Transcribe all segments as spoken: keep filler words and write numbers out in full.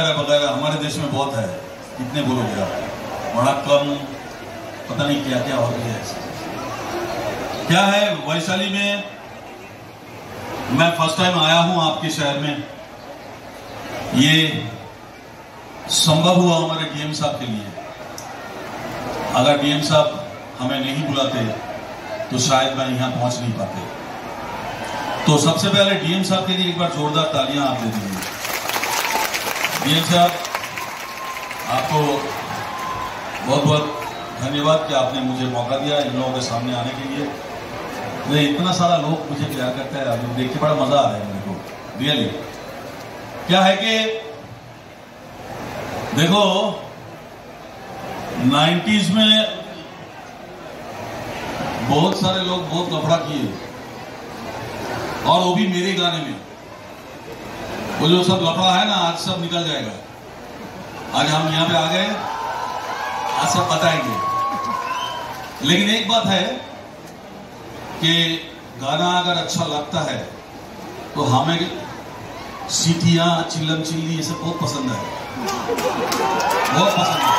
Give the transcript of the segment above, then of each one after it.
वगैरह वगैरह हमारे देश में बहुत है, कितने बोलोगे आप, बड़ा कम, पता नहीं क्या क्या हो रही है। क्या है वैशाली में, मैं फर्स्ट टाइम आया हूं आपके शहर में, ये संभव हुआ हमारे डीएम साहब के लिए। अगर डीएम साहब हमें नहीं बुलाते तो शायद मैं यहां पहुंच नहीं पाते। तो सबसे पहले डीएम साहब के लिए एक बार जोरदार तालियां आप दे दीजिए। डीएम साहब, आपको बहुत बहुत धन्यवाद कि आपने मुझे मौका दिया इन लोगों के सामने आने के लिए। मुझे इतना सारा लोग मुझे प्यार करता है, अभी देख के बड़ा मजा आ रहा है मेरे को रियली। क्या है कि देखो नाइन्टीज में बहुत सारे लोग बहुत लफड़ा किए, और वो भी मेरे गाने में। वो जो सब लफड़ा है ना, आज सब निकल जाएगा। आज हम यहां पे आ गए, आज सब बताएंगे। लेकिन एक बात है कि गाना अगर अच्छा लगता है तो हमें सीटियां, चिल्लम चिल्ली ये सब बहुत पसंद है, बहुत पसंद है।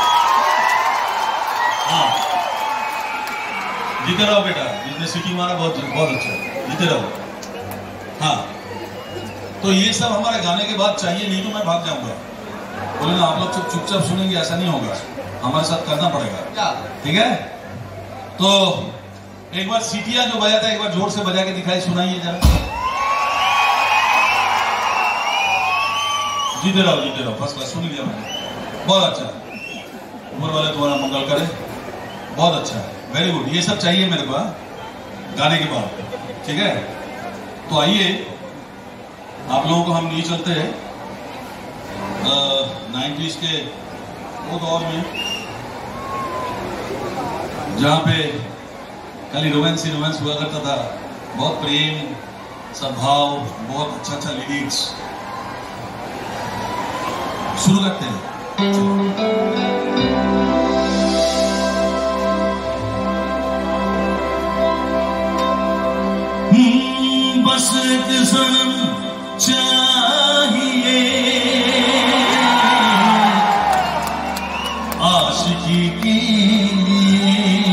हाँ, जीते रहो बेटा, जिसने सीटी मारा बहुत बहुत अच्छा, जीते रहो। हाँ, तो ये सब हमारे गाने के बाद चाहिए, नहीं तो मैं भाग जाऊंगा। बोले ना आप लोग चुप चुपचाप सुनेंगे, ऐसा नहीं होगा, हमारे साथ करना पड़ेगा, ठीक है। तो एक बार सीटियां जो बजाता है, एक बार जोर से बजा के दिखाई, सुनाइए जरा। जीते रहो, जीते रहो, फर्स्ट क्लास, सुन लिया मैंने, बहुत अच्छा। ऊपर वाले तुम्हारा मंगल करे, बहुत अच्छा है, वेरी गुड। ये सब चाहिए मेरे को गाने के बाद, ठीक है। तो आइए आप लोगों को हम नहीं चलते हैं नाइन्टीज के वो दौर में, जहां पे खाली रोमांस ही रोमांस हुआ करता था, बहुत प्रेम, सद्भाव, बहुत अच्छा अच्छा लिरिक्स। शुरू करते हैं। बस एक सनम चाहिए आशिकी के लिए,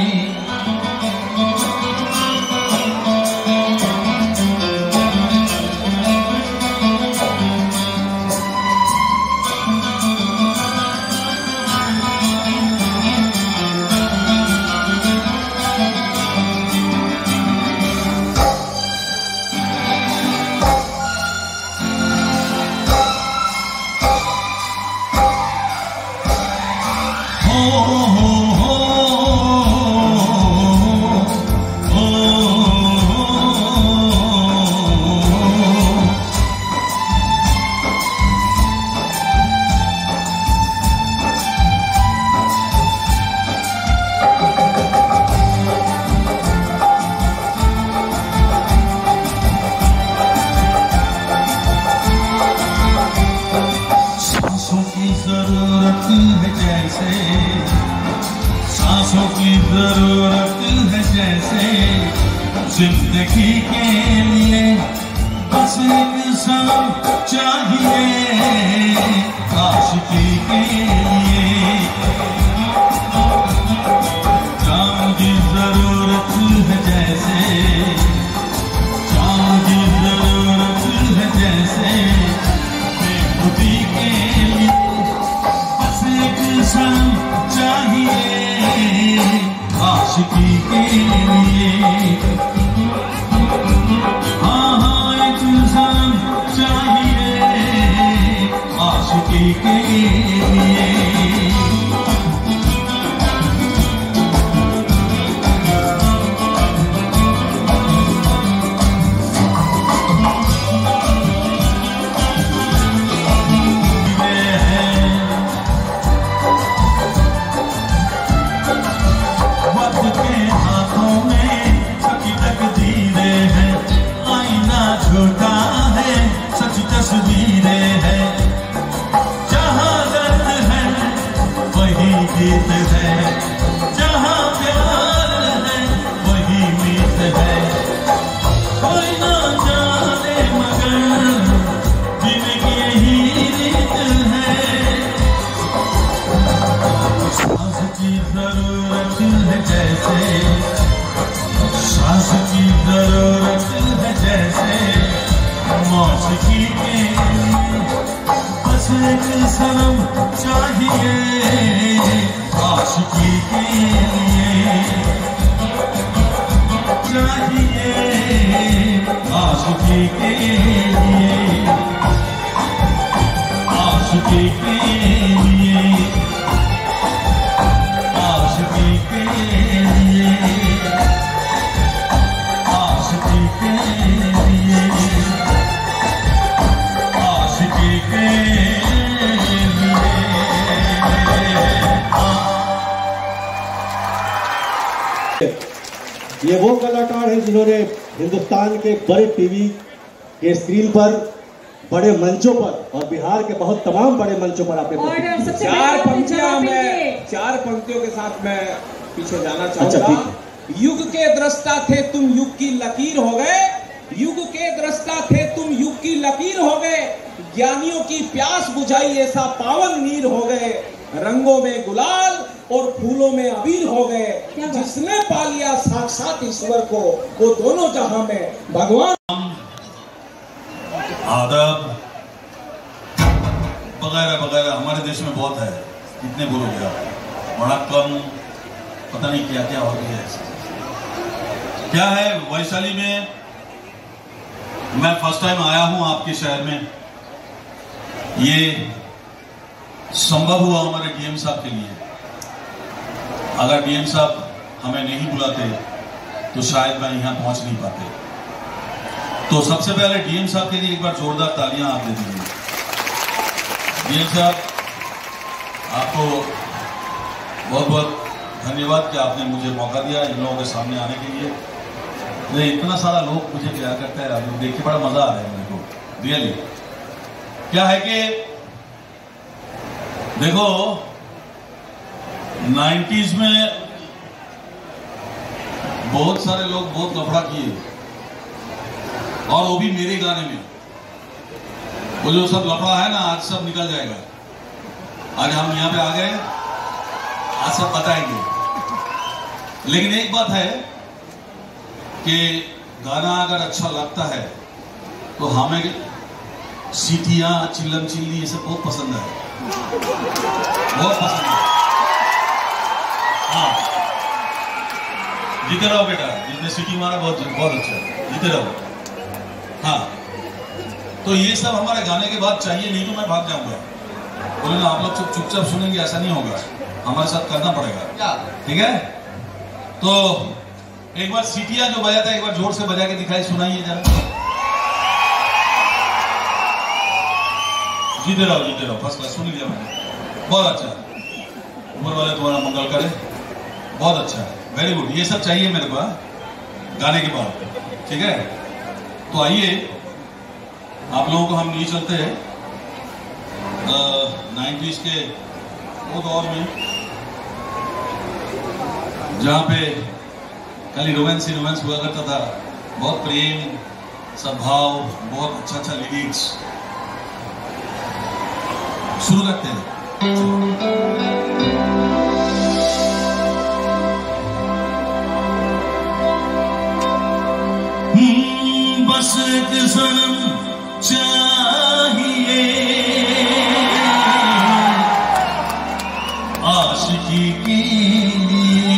सांसों की जरूरत है जैसे जिंदगी के लिए, बस एक सनम चाहिए आशिकी के लिए। जान की जरूरत है जैसे, जान की जरूरत है जैसे बेखुदी के लिए, बस एक सनम चाहिए आशिकी के लिए। हाँ हाँ एक सनम चाहिए आशिकी के लिए। छोटा है सच तस्वीरें हैं, जहाँ दर्द है वही गीत है, जहाँ प्यार है वही मीत है। कोई ना जाने मगर जिंदगी यही रीत है। सनम चाहिए आशिकी के लिए, चाहिए आशिकी के लिए, आशिकी के लिए, आशिकी के लिए, आशिकी के लिए, आशिकी के ये वो कलाकार हैं जिन्होंने हिंदुस्तान के बड़े टीवी के स्क्रीन पर, बड़े मंचों पर और बिहार के बहुत तमाम बड़े मंचों पर आपने चार पंक्तियां मैं चार पंक्तियों के साथ मैं पीछे जाना चाहूंगा। अच्छा, युग के दृष्टा थे तुम युग की लकीर हो गए, युग के दृष्टा थे तुम युग की लकीर हो गए, ज्ञानियों की प्यास बुझाई ऐसा पावन नीर हो गए, रंगों में गुलाल और फूलों में अबीर हो गए, जिसने पा लिया साक्षात ईश्वर को वो दोनों जहां में भगवान। आदब वगैरह वगैरह हमारे देश में बहुत है, कितने बोलोगे आप, वणक्कम, पता नहीं क्या क्या हो रही है। क्या है वैशाली में, मैं फर्स्ट टाइम आया हूं आपके शहर में, ये संभव हुआ हमारे डीएम साहब के लिए। अगर डीएम साहब हमें नहीं बुलाते तो शायद मैं यहां पहुंच नहीं पाते। तो सबसे पहले डीएम साहब के लिए एक बार जोरदार तालियां आप दे दीजिए। डीएम साहब, आपको बहुत बहुत धन्यवाद कि आपने मुझे मौका दिया इन लोगों के सामने आने के लिए। ये इतना सारा लोग मुझे प्यार करता है, आप देख के बड़ा मजा आ रहा है मेरे को रियली। क्या है कि देखो नाइन्टीज में बहुत सारे लोग बहुत लफड़ा किए, और वो भी मेरे गाने में। वो जो सब लफड़ा है ना, आज सब निकल जाएगा। आज हम यहां पे आ गए, आज सब बताएंगे। लेकिन एक बात है कि गाना अगर अच्छा लगता है तो हमें सीटियां, चिल्लम चिल्ली ये सब बहुत पसंद है, बहुत पसंद है। हाँ, जीते रहो बेटा, जिसने सीटी मारा बहुत बहुत अच्छा, जीते रहो। हाँ, तो ये सब हमारे गाने के बाद चाहिए, नहीं तो मैं भाग जाऊंगा। बोले ना आप लोग चुप चुपचाप सुनेंगे, ऐसा नहीं होगा, हमारे साथ करना पड़ेगा, ठीक है। तो एक बार सीटियां जो बजाता है, एक बार जोर से बजा के दिखाई, सुनाइए जरा। जीते रहो, जीते रहो, फर्स्ट क्लास, सुन लिया मैंने, बहुत अच्छा, ऊपर वाले तुम्हारा मंगल करे, बहुत अच्छा, वेरी गुड। ये सब चाहिए मेरे को गाने के बाद, ठीक है। तो आइए आप लोगों को हम नहीं चलते हैं नाइन्टीज के वो दौर में, जहां पे खाली रोमांस ही रोमांस हुआ करता था, बहुत प्रेम, सद्भाव, बहुत अच्छा अच्छा लिरिक्स। शुरू करते हैं। बस एक सनम चाहिए आशिकी के लिए,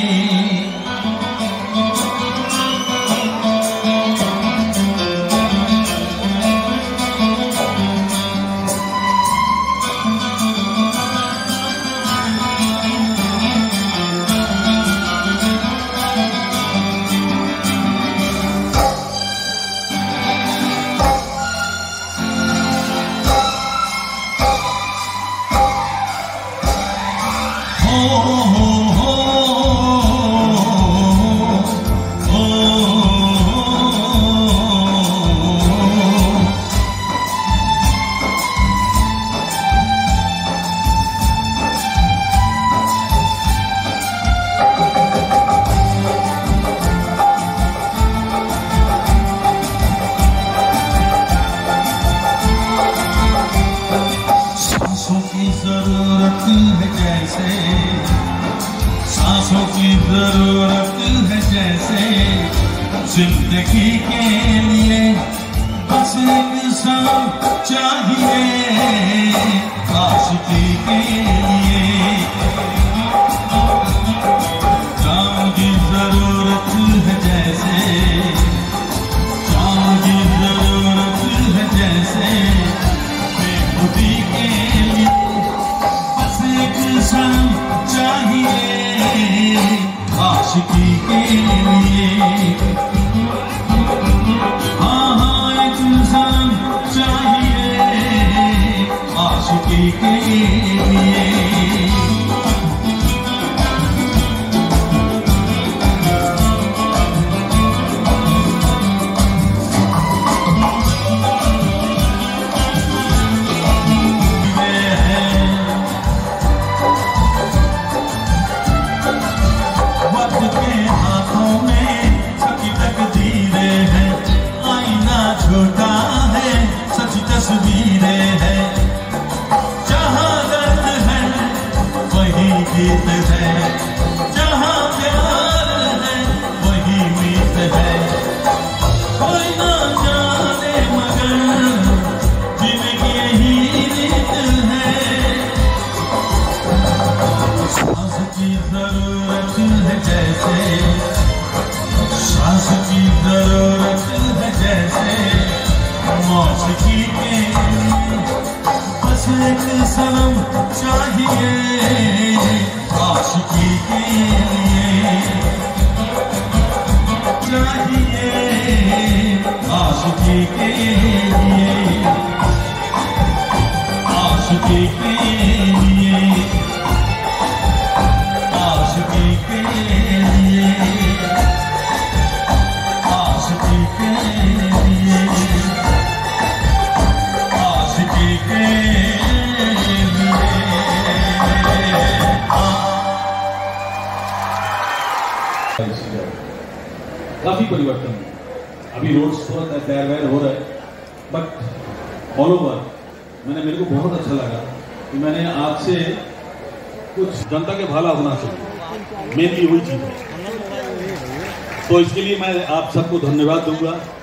सांसों की जरूरत है जैसे जिंदगी के लिए, बस बस एक संग चाहिए आशिकी के लिए, जान की जरूरत है जैसे, जान की जरूरत है जैसे बेखुदी के लिए, बस एक संग चाहिए आशिकी के लिए। हाँ हाँ एक संग चाहिए आशिकी के लिए। गीत है जहाँ प्यार है वही मीत है, कोई ना जाने मगर जिंदगी यही रीत है। सांस की जरूरत है जैसे, सांस की जरूरत है जैसे मौसिकी के, बस एक सनम चाहिए आशिकी के लिए, चाहिए आशिकी के लिए, आशिकी के लिए, आशिकी के लिए, आशिकी के लिए, आशिकी के लिए। काफी परिवर्तन है, अभी रोड्स थोड़ा तैयार वैर हो रहा है, बट ऑल ओवर मैंने मेरे को बहुत अच्छा लगा कि मैंने आज से कुछ जनता के भला होना चाहिए, मेनली वही चीज है। तो इसके लिए मैं आप सबको धन्यवाद दूंगा।